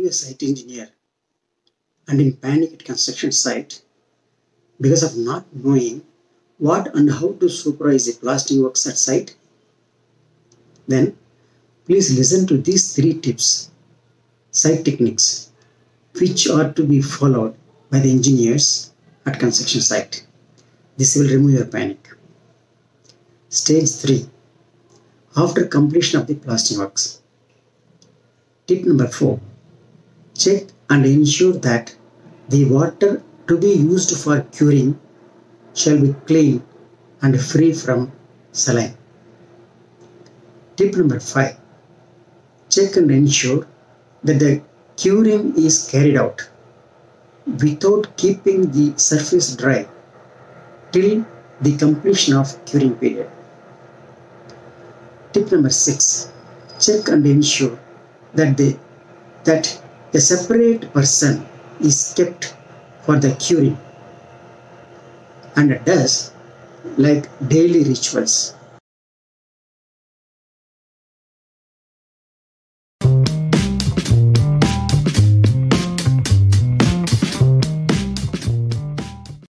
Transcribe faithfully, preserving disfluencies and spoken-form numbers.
you a site engineer and in panic at construction site because of not knowing what and how to supervise the plastering works at site? Then please listen to these three tips, site techniques, which are to be followed by the engineers at construction site. This will remove your panic. Stage three. After completion of the plastering works. Tip number four. Check and ensure that the water to be used for curing shall be clean and free from saline. Tip number five. Check and ensure that the curing is carried out without keeping the surface dry till the completion of curing period. Tip number six. Check and ensure that the that a separate person is kept for the curing and does like daily rituals